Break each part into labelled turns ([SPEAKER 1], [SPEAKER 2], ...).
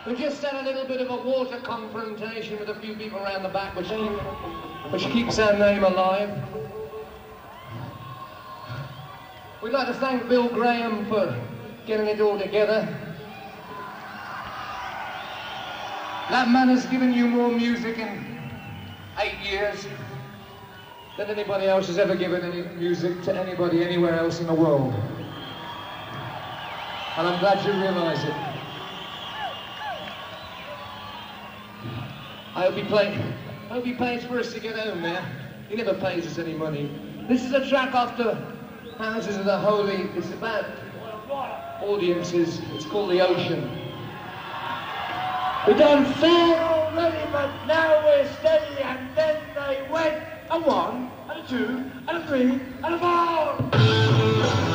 [SPEAKER 1] We just had a little bit of a water confrontation with a few people around the back, which keeps our name alive. We'd like to thank Bill Graham for getting it all together. That man has given you more music in 8 years than anybody else has ever given any music to anybody anywhere else in the world. And I'm glad you realise it. I hope he pays for us to get home there. He never pays us any money. This is a track off the Houses of the Holy. It's about audiences. It's called The Ocean.
[SPEAKER 2] We done fair already, but now we're steady, and then they went a 1, and a 2, and a 3, and a 4.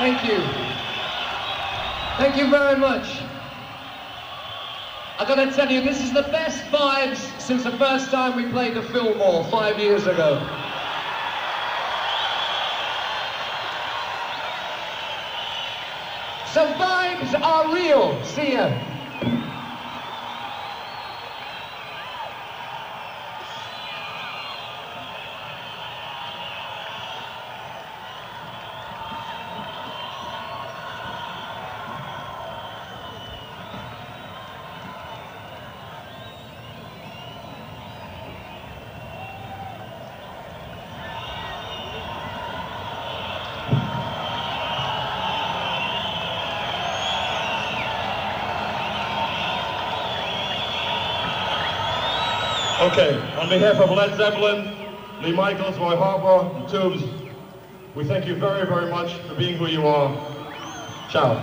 [SPEAKER 1] Thank you. Thank you very much. I gotta tell you, this is the best vibes since the first time we played the Fillmore 5 years ago. So vibes are real. See ya.
[SPEAKER 3] Okay, on behalf of Led Zeppelin, Lee Michaels, Roy Harper, the Tubes, we thank you very, very much for being who you are. Ciao.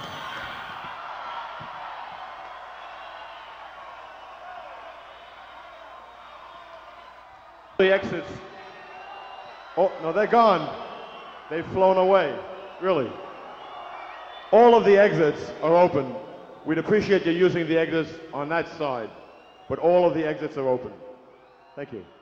[SPEAKER 4] The exits. Oh, no, they're gone. They've flown away, really. All of the exits are open. We'd appreciate you using the exits on that side, but all of the exits are open. Thank you.